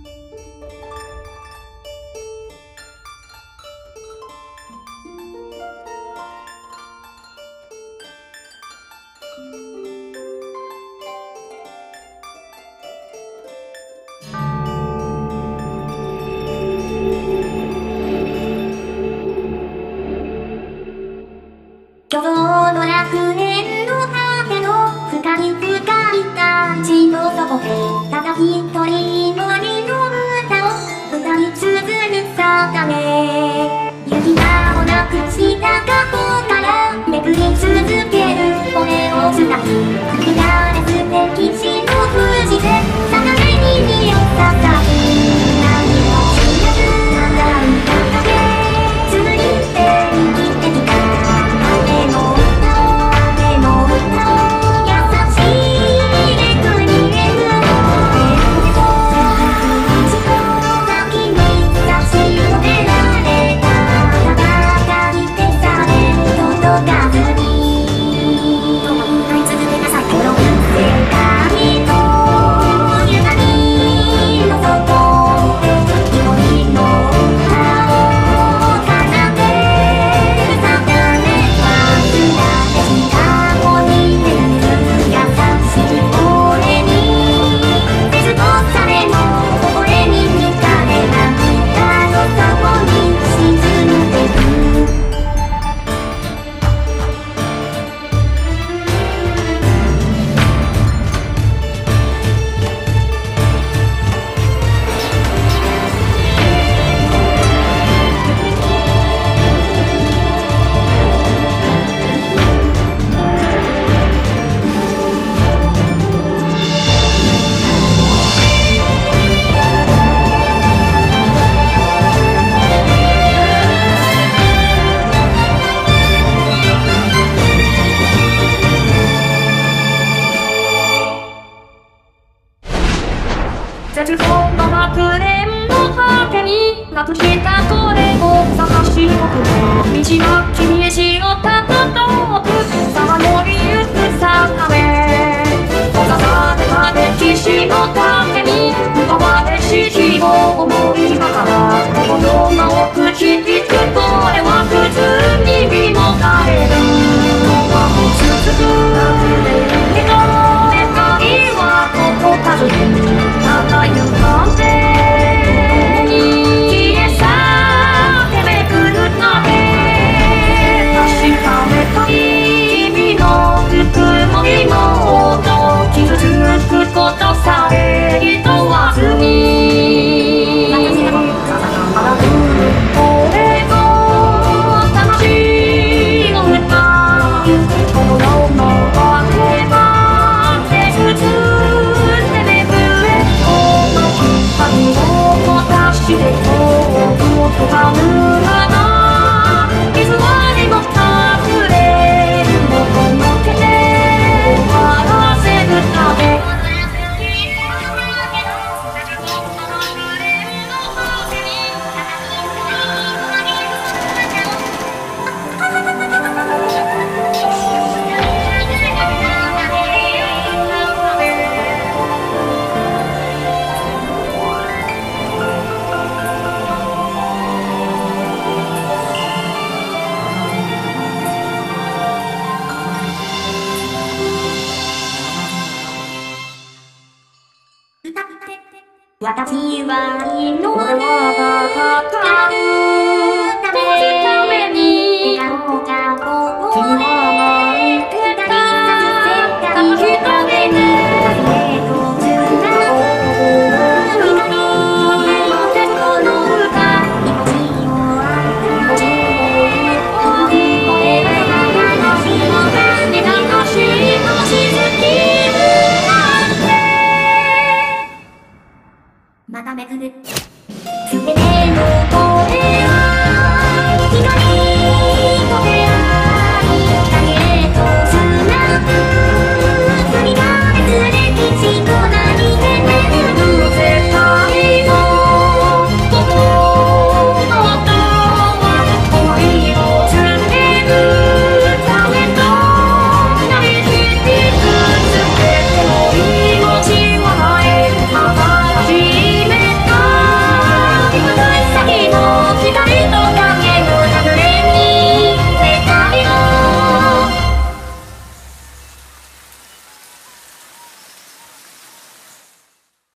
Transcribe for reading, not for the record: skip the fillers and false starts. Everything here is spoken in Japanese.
虚像の楽園の果ての深い深い大地の底でただ一人の愛の歌を歌い続け定め雪がもなくした過去からめくり続ける骨を伝い吹き荒れすべき地の富士で坂目に身を捧ぐ何も知らずただ歌だけ続いて生きてきた雨の絶望の楽園の果てになくしたこれを探し求め道は君へしをたく遠くさまよいゆく定め閉ざされた歴史の盾に奪われし日を思いながら心の奥響く声は普通に身もたれる輪も続く人の願いはここ数に高い風に消え去ってめくるため確かめたい君のぬくもりの音傷つくことさえいとわずに俺の魂の歌心の声が手術してめくれ髪を出して遠くを飛ばぬがな傷はにも隠れもこのけて終わらせるため私は